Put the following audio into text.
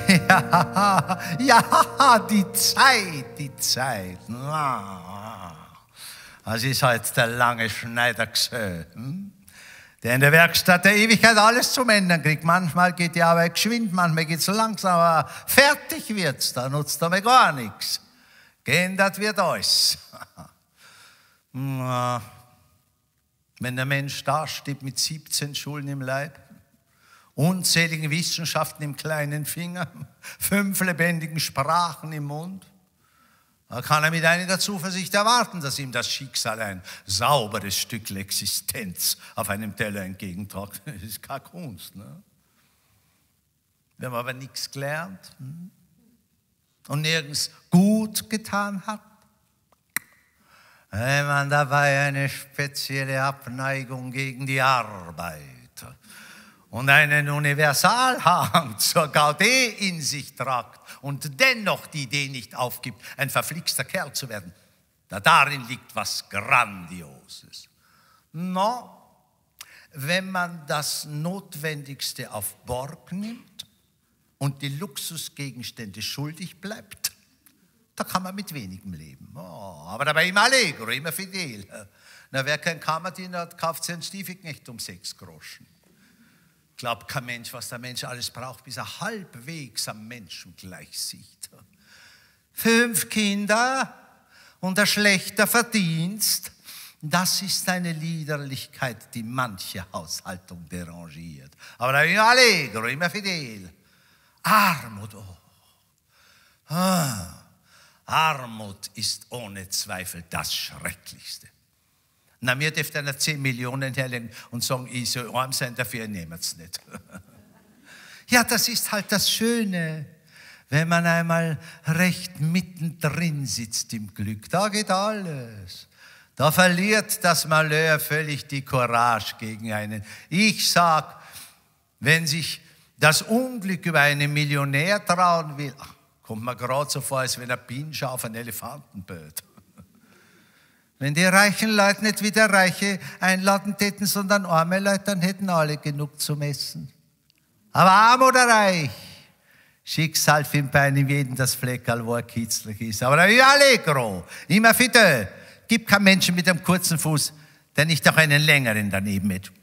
Ja, ja, die Zeit, die Zeit. Das ist halt der lange Schneider gesehen, der in der Werkstatt der Ewigkeit alles zum Ändern kriegt. Manchmal geht die Arbeit geschwind, manchmal geht es langsam, aber fertig wird's, da nutzt er mir gar nichts. Geändert wird alles. Wenn der Mensch dasteht mit 17 Schulden im Leib, unzähligen Wissenschaften im kleinen Finger, 5 lebendigen Sprachen im Mund, da kann er mit einiger Zuversicht erwarten, dass ihm das Schicksal ein sauberes Stück Existenz auf einem Teller entgegentragt. Das ist keine Kunst. Ne? Wenn man aber nichts gelernt und nirgends gut getan hat, wenn man dabei eine spezielle Abneigung gegen die Arbeit und einen Universalhang zur Gaudé in sich tragt und dennoch die Idee nicht aufgibt, ein verflixter Kerl zu werden, darin liegt was Grandioses. Wenn man das Notwendigste auf Borg nimmt und die Luxusgegenstände schuldig bleibt, da kann man mit wenigem leben. Aber dabei immer allegro, immer fidel. Na, wer kein Kammerdiener hat, kauft sich einen Stiefelknecht um 6 Groschen. Glaubt kein Mensch, was der Mensch alles braucht, bis er halbwegs am Menschen gleich sieht. 5 Kinder und ein schlechter Verdienst, das ist eine Liederlichkeit, die manche Haushaltung derangiert. Aber da immer allegro, immer fidel. Armut, Armut ist ohne Zweifel das Schrecklichste. Na, mir dürfte einer 10 Millionen herlegen und sagen, ich soll arm sein, dafür nehmen es nicht. Ja, das ist halt das Schöne, wenn man einmal recht mittendrin sitzt im Glück. Da geht alles. Da verliert das Malheur völlig die Courage gegen einen. Ich sag, wenn sich das Unglück über einen Millionär trauen will, kommt mir gerade so vor, als wenn ein Bienenschau auf einen Elefanten böt. Wenn die reichen Leute nicht wieder Reiche einladen täten, sondern arme Leute, dann hätten alle genug zum Essen. Aber arm oder reich, Schicksal findet bei einem jeden das Fleckerl, wo er kitzlig ist. Aber immer allegro, immer fidel. Gibt keinen Menschen mit einem kurzen Fuß, der nicht auch einen längeren daneben hat.